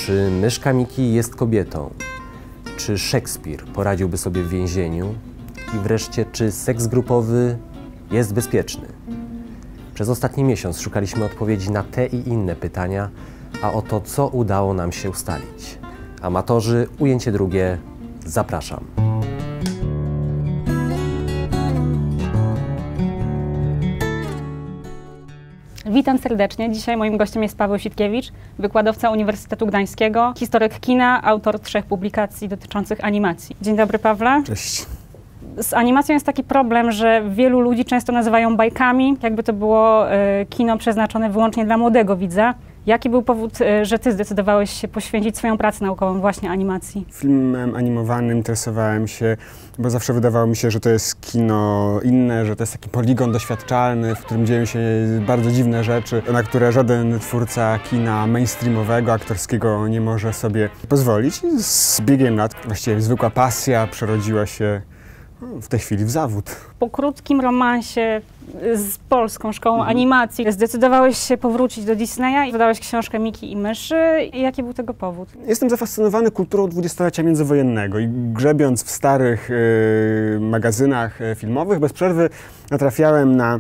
Czy myszka Miki jest kobietą? Czy Szekspir poradziłby sobie w więzieniu? I wreszcie, czy seks grupowy jest bezpieczny? Przez ostatni miesiąc szukaliśmy odpowiedzi na te i inne pytania, a oto co udało nam się ustalić. Amatorzy, ujęcie drugie, zapraszam. Witam serdecznie. Dzisiaj moim gościem jest Paweł Sitkiewicz, wykładowca Uniwersytetu Gdańskiego, historyk kina, autor 3 publikacji dotyczących animacji. Dzień dobry, Pawle. Cześć. Z animacją jest taki problem, że wielu ludzi często nazywają bajkami, jakby to było kino przeznaczone wyłącznie dla młodego widza. Jaki był powód, że ty zdecydowałeś się poświęcić swoją pracę naukową właśnie animacji? Filmem animowanym interesowałem się, bo zawsze wydawało mi się, że to jest kino inne, że to jest taki poligon doświadczalny, w którym dzieją się bardzo dziwne rzeczy, na które żaden twórca kina mainstreamowego, aktorskiego nie może sobie pozwolić. I z biegiem lat właściwie zwykła pasja przerodziła się w tej chwili w zawód. Po krótkim romansie z polską szkołą animacji zdecydowałeś się powrócić do Disneya i wydałeś książkę Miki i myszy. Jaki był tego powód? Jestem zafascynowany kulturą dwudziestolecia międzywojennego i grzebiąc w starych magazynach filmowych bez przerwy natrafiałem na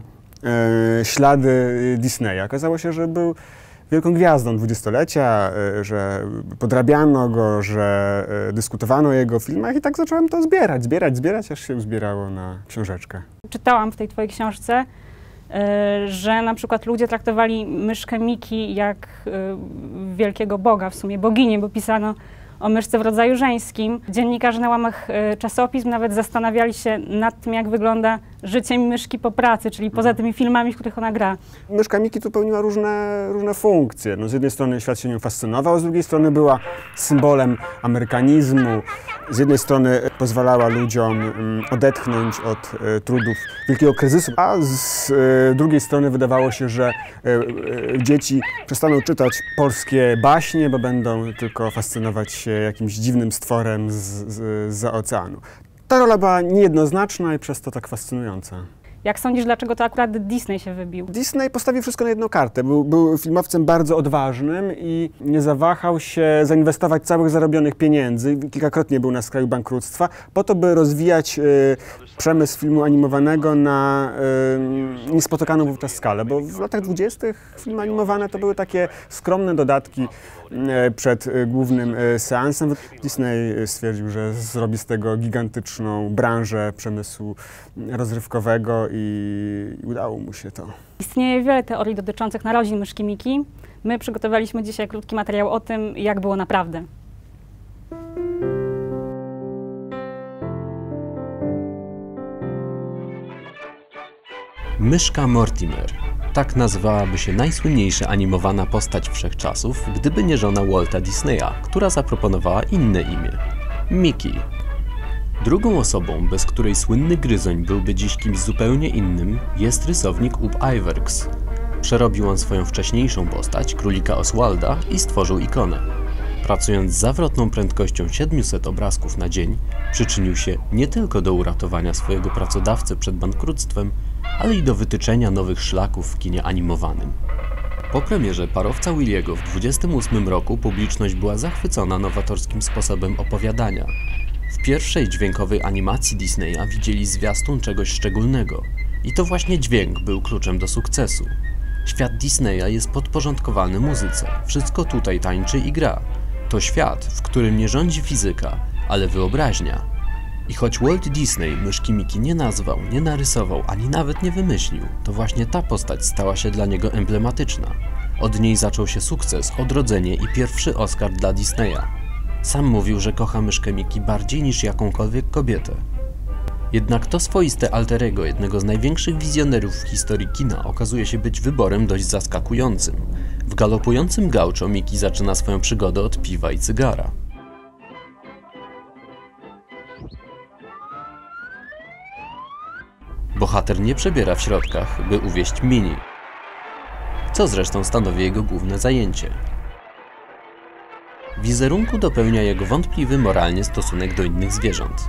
ślady Disneya. Okazało się, że był wielką gwiazdą dwudziestolecia, że podrabiano go, że dyskutowano o jego filmach i tak zacząłem to zbierać, aż się uzbierało na książeczkę. Czytałam w tej twojej książce, że na przykład ludzie traktowali myszkę Miki jak wielkiego boga, w sumie boginię, bo pisano o myszce w rodzaju żeńskim. Dziennikarze na łamach czasopism nawet zastanawiali się nad tym, jak wygląda życie myszki po pracy, czyli poza tymi filmami, w których ona gra. Myszka Miki tu pełniła różne funkcje. No, z jednej strony świat się nią fascynował, z drugiej strony była symbolem amerykanizmu. Z jednej strony pozwalała ludziom odetchnąć od trudów wielkiego kryzysu, a z drugiej strony wydawało się, że dzieci przestaną czytać polskie baśnie, bo będą tylko fascynować się jakimś dziwnym stworem zza oceanu. Ta rola była niejednoznaczna i przez to tak fascynująca. Jak sądzisz, dlaczego to akurat Disney się wybił? Disney postawił wszystko na jedną kartę. Był filmowcem bardzo odważnym i nie zawahał się zainwestować całych zarobionych pieniędzy. Kilkakrotnie był na skraju bankructwa, po to, by rozwijać przemysł filmu animowanego na niespotykaną wówczas skalę. Bo w latach 20. filmy animowane to były takie skromne dodatki przed głównym seansem. Disney stwierdził, że zrobi z tego gigantyczną branżę przemysłu rozrywkowego i udało mu się to. Istnieje wiele teorii dotyczących narodzin myszki Miki. My przygotowaliśmy dzisiaj krótki materiał o tym, jak było naprawdę. Myszka Mortimer. Tak nazywałaby się najsłynniejsza animowana postać wszechczasów, gdyby nie żona Walta Disneya, która zaproponowała inne imię – Miki. Drugą osobą, bez której słynny gryzoń byłby dziś kimś zupełnie innym, jest rysownik Ub Iwerks. Przerobił on swoją wcześniejszą postać, królika Oswalda, i stworzył ikonę. Pracując z zawrotną prędkością 700 obrazków na dzień, przyczynił się nie tylko do uratowania swojego pracodawcy przed bankructwem, ale i do wytyczenia nowych szlaków w kinie animowanym. Po premierze Parowca Williego w 28 roku publiczność była zachwycona nowatorskim sposobem opowiadania. W pierwszej dźwiękowej animacji Disneya widzieli zwiastun czegoś szczególnego. I to właśnie dźwięk był kluczem do sukcesu. Świat Disneya jest podporządkowany muzyce. Wszystko tutaj tańczy i gra. To świat, w którym nie rządzi fizyka, ale wyobraźnia. I choć Walt Disney myszki Miki nie nazwał, nie narysował, ani nawet nie wymyślił, to właśnie ta postać stała się dla niego emblematyczna. Od niej zaczął się sukces, odrodzenie i pierwszy Oscar dla Disneya. Sam mówił, że kocha myszkę Miki bardziej niż jakąkolwiek kobietę. Jednak to swoiste alter ego jednego z największych wizjonerów w historii kina okazuje się być wyborem dość zaskakującym. W galopującym gaucho Miki zaczyna swoją przygodę od piwa i cygara. Bohater nie przebiera w środkach, by uwieść Mini, co zresztą stanowi jego główne zajęcie. Wizerunku dopełnia jego wątpliwy moralnie stosunek do innych zwierząt.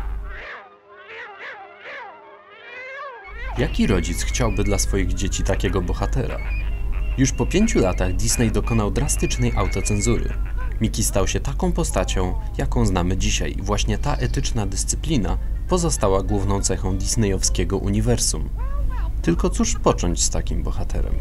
Jaki rodzic chciałby dla swoich dzieci takiego bohatera? Już po 5 latach Disney dokonał drastycznej autocenzury. Mickey stał się taką postacią, jaką znamy dzisiaj i właśnie ta etyczna dyscyplina pozostała główną cechą disneyowskiego uniwersum. Tylko cóż począć z takim bohaterem?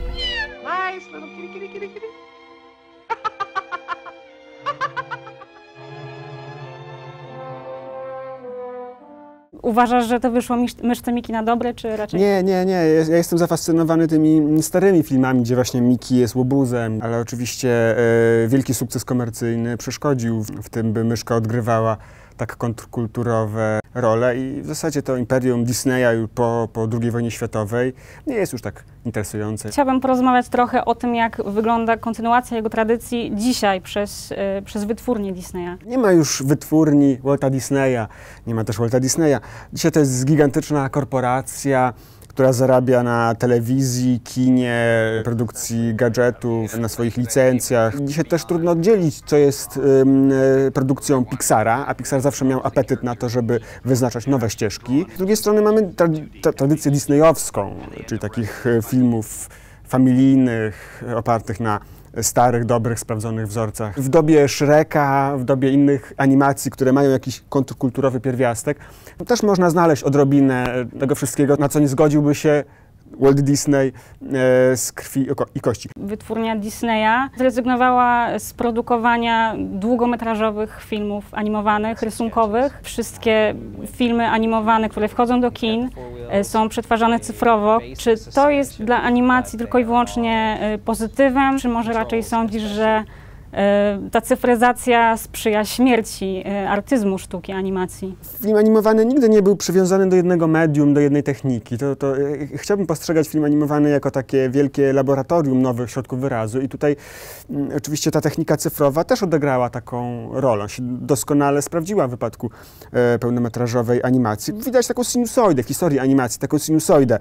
Uważasz, że to wyszło myszce Mickey na dobre, czy raczej... Nie. Ja jestem zafascynowany tymi starymi filmami, gdzie właśnie Mickey jest łobuzem, ale oczywiście wielki sukces komercyjny przeszkodził w tym, by myszka odgrywała tak kontrkulturowe role i w zasadzie to imperium Disneya już po II wojnie światowej nie jest już tak interesujące. Chciałabym porozmawiać trochę o tym, jak wygląda kontynuacja jego tradycji dzisiaj przez wytwórnię Disneya. Nie ma już wytwórni Walta Disneya, nie ma też Walta Disneya. Dzisiaj to jest gigantyczna korporacja, która zarabia na telewizji, kinie, produkcji gadżetów, na swoich licencjach. Dzisiaj też trudno oddzielić, co jest produkcją Pixara, a Pixar zawsze miał apetyt na to, żeby wyznaczać nowe ścieżki. Z drugiej strony mamy tradycję disneyowską, czyli takich filmów familijnych, opartych na starych, dobrych, sprawdzonych wzorcach. W dobie Shreka, w dobie innych animacji, które mają jakiś kontrkulturowy pierwiastek, też można znaleźć odrobinę tego wszystkiego, na co nie zgodziłby się Walt Disney z krwi i kości. Wytwórnia Disneya zrezygnowała z produkowania długometrażowych filmów animowanych, rysunkowych. Wszystkie filmy animowane, które wchodzą do kin, są przetwarzane cyfrowo. Czy to jest dla animacji tylko i wyłącznie pozytywem, czy może raczej sądzisz, że ta cyfryzacja sprzyja śmierci artyzmu sztuki animacji? Film animowany nigdy nie był przywiązany do jednego medium, do jednej techniki. Chciałbym postrzegać film animowany jako takie wielkie laboratorium nowych środków wyrazu i tutaj oczywiście ta technika cyfrowa też odegrała taką rolę. Się doskonale sprawdziła w wypadku pełnometrażowej animacji. Widać taką sinusoidę w historii animacji, taką sinusoidę.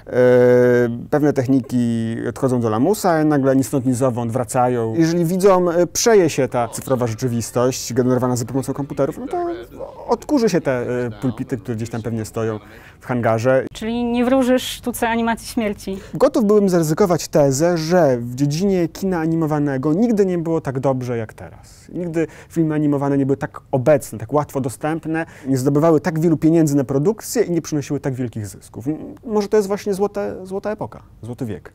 Pewne techniki odchodzą do lamusa, nagle ni stąd ni zowąd wracają. Jeżeli widzą przeje się ta cyfrowa rzeczywistość generowana za pomocą komputerów, no to odkurzy się te pulpity, które gdzieś tam pewnie stoją w hangarze. Czyli nie wróżysz sztuce animacji śmierci? Gotów byłem zaryzykować tezę, że w dziedzinie kina animowanego nigdy nie było tak dobrze jak teraz. Nigdy filmy animowane nie były tak obecne, tak łatwo dostępne, nie zdobywały tak wielu pieniędzy na produkcję i nie przynosiły tak wielkich zysków. Może to jest właśnie złota epoka, złoty wiek.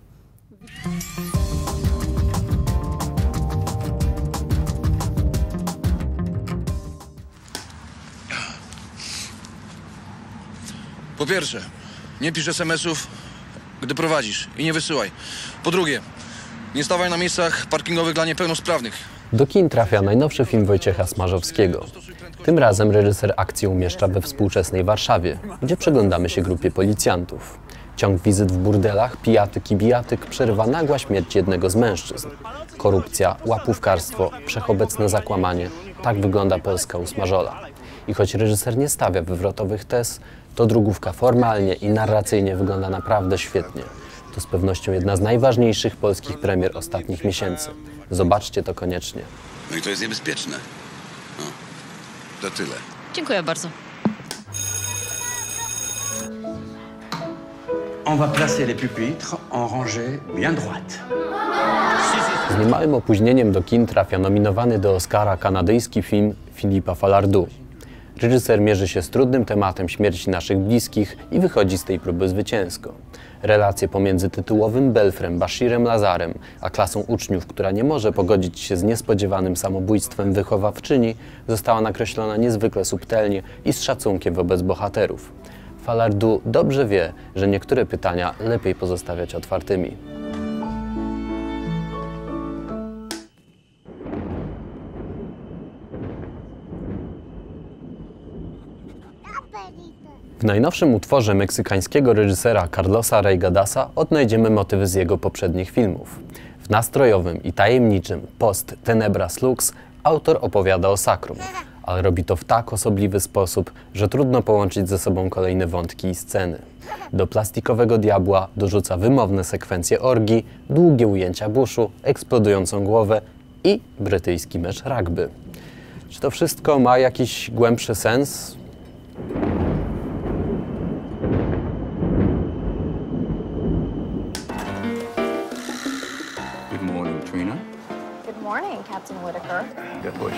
Po pierwsze, nie pisz SMS-ów, gdy prowadzisz i nie wysyłaj. Po drugie, nie stawaj na miejscach parkingowych dla niepełnosprawnych. Do kin trafia najnowszy film Wojciecha Smarzowskiego. Tym razem reżyser akcję umieszcza we współczesnej Warszawie, gdzie przyglądamy się grupie policjantów. Ciąg wizyt w burdelach, pijatyk i bijatyk przerywa nagła śmierć jednego z mężczyzn. Korupcja, łapówkarstwo, wszechobecne zakłamanie. Tak wygląda Polska u Smarzola. I choć reżyser nie stawia wywrotowych tez, to drugówka formalnie i narracyjnie wygląda naprawdę świetnie. To z pewnością jedna z najważniejszych polskich premier ostatnich miesięcy. Zobaczcie to koniecznie. No i to jest niebezpieczne. No, to tyle. Dziękuję bardzo. On va placer les pupitres en rangée bien droite. Z niemałym opóźnieniem do kin trafia nominowany do Oscara kanadyjski film Philippa Falardeau. Reżyser mierzy się z trudnym tematem śmierci naszych bliskich i wychodzi z tej próby zwycięsko. Relacje pomiędzy tytułowym belfrem Bashirem Lazarem a klasą uczniów, która nie może pogodzić się z niespodziewanym samobójstwem wychowawczyni, została nakreślona niezwykle subtelnie i z szacunkiem wobec bohaterów. Falardeau dobrze wie, że niektóre pytania lepiej pozostawiać otwartymi. W najnowszym utworze meksykańskiego reżysera Carlosa Reigadasa odnajdziemy motywy z jego poprzednich filmów. W nastrojowym i tajemniczym Post Tenebras Lux autor opowiada o sakrum, ale robi to w tak osobliwy sposób, że trudno połączyć ze sobą kolejne wątki i sceny. Do Plastikowego Diabła dorzuca wymowne sekwencje orgii, długie ujęcia buszu, eksplodującą głowę i brytyjski mecz rugby. Czy to wszystko ma jakiś głębszy sens? Good morning, Captain Whitaker. Good push.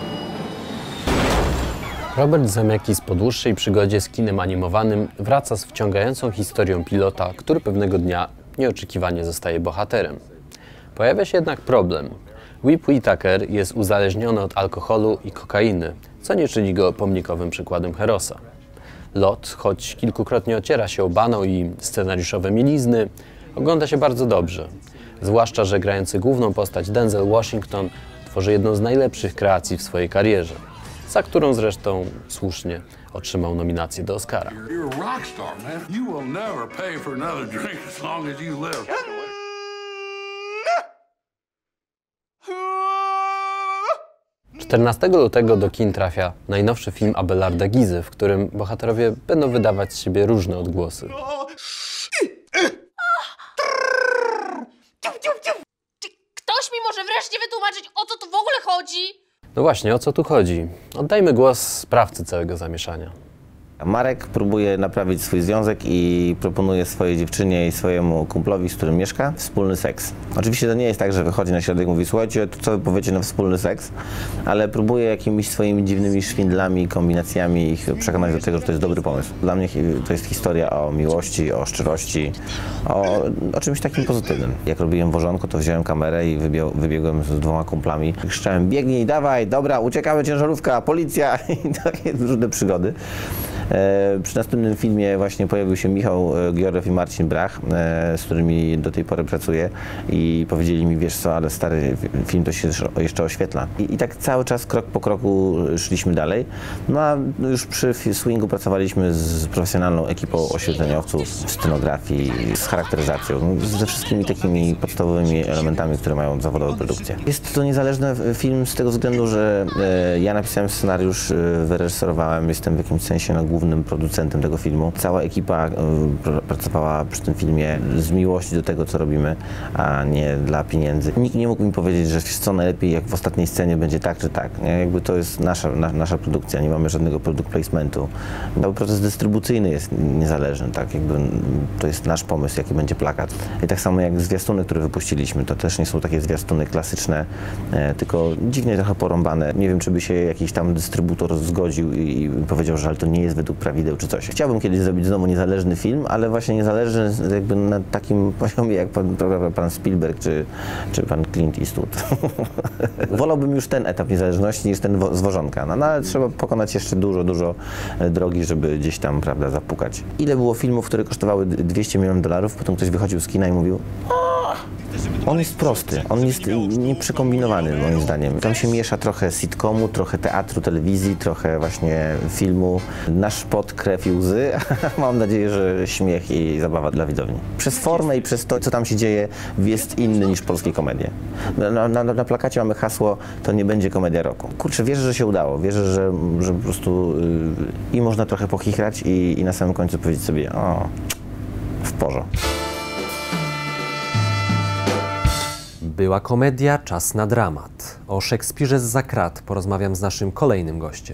Robert Zemeckis po dłuższej przygodzie z kinem animowanym wraca z wciągającą historią pilota, który pewnego dnia nieoczekiwanie zostaje bohaterem. Pojawia się jednak problem. Whip Whitaker jest uzależniony od alkoholu i kokainy, co nie czyni go pomnikowym przykładem herosa. Lot, choć kilkukrotnie ociera się o banał i scenariuszowe mielizny, ogląda się bardzo dobrze. Zwłaszcza, że grający główną postać Denzel Washington tworzy jedną z najlepszych kreacji w swojej karierze, za którą zresztą słusznie otrzymał nominację do Oscara. You're a rock star, man. You will never pay for another drink as long as you live. 14 lutego do kin trafia najnowszy film Abelarda Gizy, w którym bohaterowie będą wydawać z siebie różne odgłosy. Ktoś mi może wreszcie wytłumaczyć, o co tu w ogóle chodzi? No właśnie, o co tu chodzi? Oddajmy głos sprawcy całego zamieszania. Marek próbuje naprawić swój związek i proponuje swojej dziewczynie i swojemu kumplowi, z którym mieszka, wspólny seks. Oczywiście to nie jest tak, że wychodzi na środek i mówi: słuchajcie, to co wy powiecie na wspólny seks? Ale próbuje jakimiś swoimi dziwnymi szwindlami, kombinacjami ich przekonać do tego, że to jest dobry pomysł. Dla mnie to jest historia o miłości, o szczerości, o czymś takim pozytywnym. Jak robiłem wożonko, to wziąłem kamerę i wybiegłem z 2 kumplami. Krzyczałem: biegnij, dawaj, dobra, uciekamy, ciężarówka, policja i takie różne przygody. Przy następnym filmie właśnie pojawił się Michał Gioref i Marcin Brach, z którymi do tej pory pracuję i powiedzieli mi: wiesz co, ale stary film to się jeszcze oświetla. I tak cały czas krok po kroku szliśmy dalej. No a już przy Swingu pracowaliśmy z profesjonalną ekipą oświetleniowców, scenografii, z charakteryzacją, ze wszystkimi takimi podstawowymi elementami, które mają zawodową produkcję. Jest to niezależny film z tego względu, że ja napisałem scenariusz, wyreżyserowałem, jestem w jakimś sensie głównym producentem tego filmu. Cała ekipa pracowała przy tym filmie z miłości do tego, co robimy, a nie dla pieniędzy. Nikt nie mógł mi powiedzieć, że wiesz co, najlepiej jak w ostatniej scenie będzie tak czy tak. Nie? Jakby to jest nasza produkcja, nie mamy żadnego product placementu. Cały proces dystrybucyjny jest niezależny, tak? Jakby to jest nasz pomysł, jaki będzie plakat. I tak samo jak zwiastuny, które wypuściliśmy, to też nie są takie zwiastuny klasyczne, tylko dziwnie trochę porąbane. Nie wiem, czy by się jakiś tam dystrybutor zgodził i powiedział, że ale to nie jest według prawideł czy coś. Chciałbym kiedyś zrobić znowu niezależny film, ale właśnie niezależny jakby na takim poziomie jak pan Spielberg czy pan Clint Eastwood. Wolałbym już ten etap niezależności niż ten z wożonka, no ale trzeba pokonać jeszcze dużo drogi, żeby gdzieś tam, prawda, zapukać. Ile było filmów, które kosztowały $200 milionów, potem ktoś wychodził z kina i mówił: on jest prosty, on jest nieprzekombinowany moim zdaniem. Tam się miesza trochę sitcomu, trochę teatru, telewizji, trochę właśnie filmu. Nasz pot, krew i łzy, mam nadzieję, że śmiech i zabawa dla widowni. Przez formę i przez to, co tam się dzieje, jest inny niż polskie komedie. Na plakacie mamy hasło: to nie będzie komedia roku. Kurczę, wierzę, że się udało. Wierzę, że po prostu i można trochę pochichrać i na samym końcu powiedzieć sobie: o, w porządku. Była komedia, czas na dramat. O Szekspirze zza krat porozmawiam z naszym kolejnym gościem.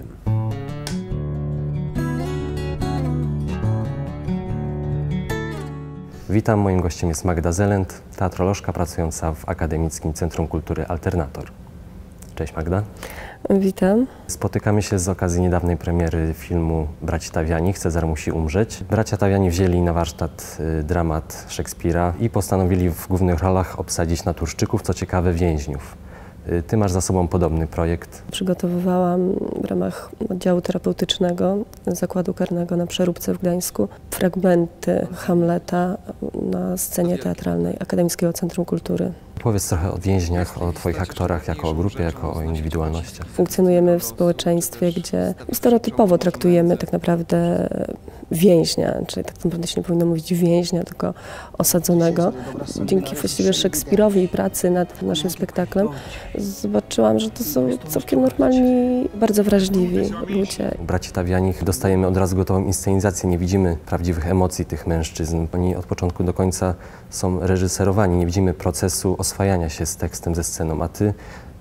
Witam, moim gościem jest Magda Zelent, teatrolożka pracująca w Akademickim Centrum Kultury Alternator. Cześć Magda. Witam. Spotykamy się z okazji niedawnej premiery filmu Braci Tawiani, Cezar musi umrzeć. Bracia Tawiani wzięli na warsztat dramat Szekspira i postanowili w głównych rolach obsadzić naturszczyków, co ciekawe więźniów. Ty masz za sobą podobny projekt. Przygotowywałam w ramach oddziału terapeutycznego Zakładu Karnego na Przeróbce w Gdańsku fragmenty Hamleta na scenie teatralnej Akademickiego Centrum Kultury. Powiedz trochę o więźniach, o twoich aktorach, jako o grupie, jako o indywidualnościach. Funkcjonujemy w społeczeństwie, gdzie stereotypowo traktujemy tak naprawdę więźnia, czyli tak naprawdę się nie powinno mówić więźnia, tylko osadzonego. Dzięki właściwie Szekspirowi i pracy nad naszym spektaklem zobaczyłam, że to są całkiem normalni, bardzo wrażliwi ludzie. Braci Tawiani dostajemy od razu gotową inscenizację, nie widzimy prawdziwych emocji tych mężczyzn. Oni od początku do końca są reżyserowani, nie widzimy procesu oswajania się z tekstem, ze sceną, a ty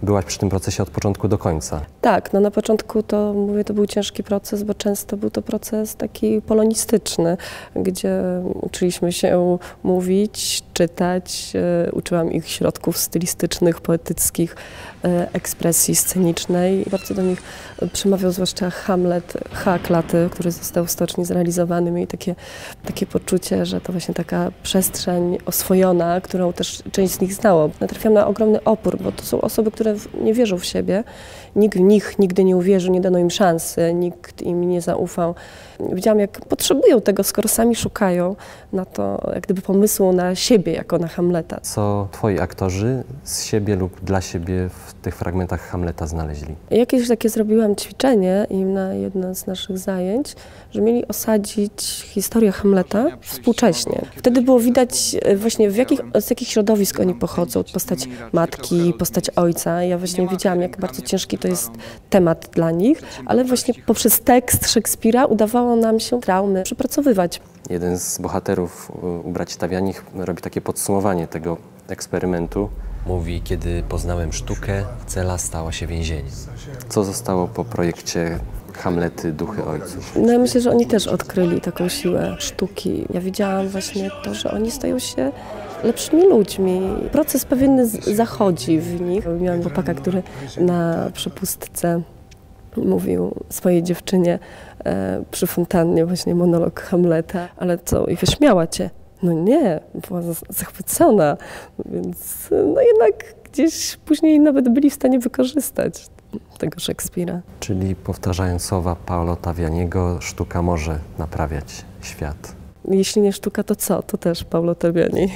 byłaś przy tym procesie od początku do końca. Tak, no na początku to, mówię, to był ciężki proces, bo często był to proces taki polonistyczny, gdzie uczyliśmy się mówić, czytać, uczyłam ich środków stylistycznych, poetyckich, ekspresji scenicznej. Bardzo do nich przemawiał zwłaszcza Hamlet H-klaty, który został w Stoczni zrealizowany. Mieli takie poczucie, że to właśnie taka przestrzeń oswojona, którą też część z nich znało. Natrafiłam na ogromny opór, bo to są osoby, które nie wierzą w siebie. Nikt w nich nigdy nie uwierzył, nie dano im szansy, nikt im nie zaufał. Widziałam, jak potrzebują tego, skoro sami szukają na to, jak gdyby pomysłu na siebie, jako na Hamleta. Co twoi aktorzy z siebie lub dla siebie w tych fragmentach Hamleta znaleźli? Jakieś takie zrobiłam ćwiczenie im na jedno z naszych zajęć, że mieli osadzić historię Hamleta współcześnie. Wtedy było widać właśnie z jakich środowisk oni pochodzą. Postać matki, postać ojca. Ja właśnie wiedziałam, jak bardzo ciężki to jest temat dla nich, ale właśnie poprzez tekst Szekspira udawało nam się traumy przepracowywać. Jeden z bohaterów u braci Tawianich robi takie podsumowanie tego eksperymentu. Mówi, kiedy poznałem sztukę, cela stała się więzieniem. Co zostało po projekcie Hamlety, Duchy Ojców? No ja myślę, że oni też odkryli taką siłę sztuki. Ja widziałam właśnie to, że oni stają się lepszymi ludźmi. Proces pewien zachodzi w nich. Miałam chłopaka, który na przepustce mówił swojej dziewczynie przy fontannie właśnie monolog Hamleta. Ale co, i wyśmiała cię? No nie, była zachwycona, więc no jednak gdzieś później nawet byli w stanie wykorzystać tego Szekspira. Czyli powtarzając słowa Paolo Tavianiego, sztuka może naprawiać świat. Jeśli nie sztuka, to co? To też Paolo Taviani.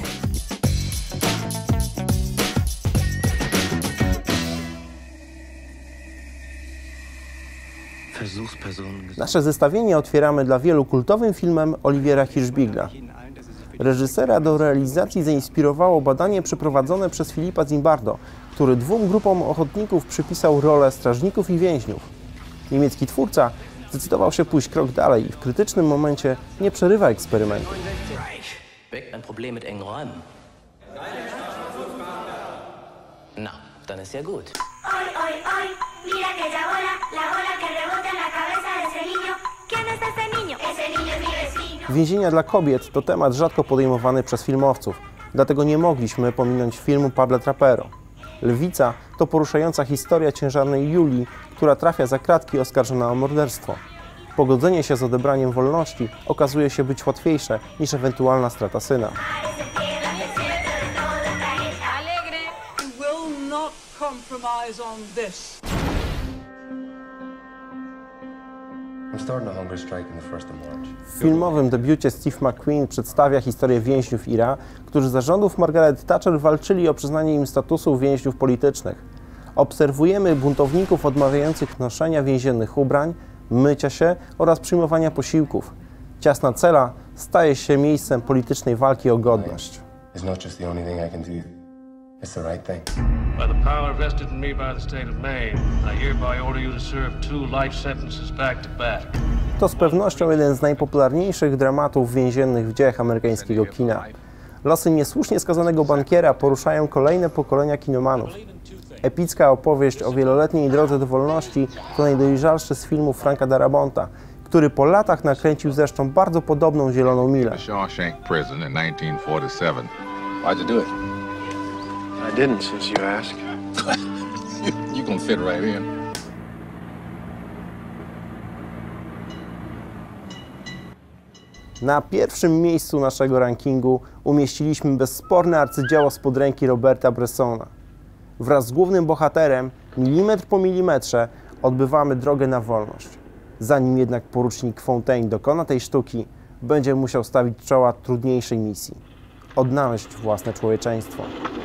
Nasze zestawienie otwieramy dla wielu kultowym filmem Oliviera Hirschbiegla. Reżysera do realizacji zainspirowało badanie przeprowadzone przez Filipa Zimbardo, który 2 grupom ochotników przypisał rolę strażników i więźniów. Niemiecki twórca zdecydował się pójść krok dalej i w krytycznym momencie nie przerywa eksperymentu. No, dann ist ja gut. Oj, oj, oj, mira aquella bola, la bola que rebota en la cabeza de ese niño. ¿Quién es ese niño? Ese niño es mi vecino. Więzienia dla kobiet to temat rzadko podejmowany przez filmowców, dlatego nie mogliśmy pominąć filmu Pabla Trapero. Lwica to poruszająca historia ciężarnej Julii, która trafia za kratki oskarżona o morderstwo. Pogodzenie się z odebraniem wolności okazuje się być łatwiejsze niż ewentualna strata syna. W filmowym debiucie Steve McQueen przedstawia historię więźniów IRA, którzy za rządów Margaret Thatcher walczyli o przyznanie im statusu więźniów politycznych. Obserwujemy buntowników odmawiających noszenia więziennych ubrań, mycia się oraz przyjmowania posiłków. Ciasna cela staje się miejscem politycznej walki o godność. It's the right thing. By the power vested in me by the state of Maine, I hereby order you to serve 2 life sentences back to back. To z pewnością jeden z najpopularniejszych dramatów więziennych w dziejach amerykańskiego kina. Losy niesłusznie skazanego bankiera poruszają kolejne pokolenia kinomanów. Epicka opowieść o wieloletniej drodze do wolności to najdojrzalszy z filmów Franka Darabonta, który po latach nakręcił zresztą bardzo podobną Zieloną milę. I didn't, since you asked. You gonna fit right in. Na pierwszym miejscu naszego rankingu umieściliśmy bezsporne arcydzieło spod ręki Roberta Bressona. Wraz z głównym bohaterem, milimetr po milimetrze, odbywamy drogę na wolność. Zanim jednak porucznik Fontaine dokona tej sztuki, będzie musiał stawić czoła trudniejszej misji – odnaleźć własne człowieczeństwo.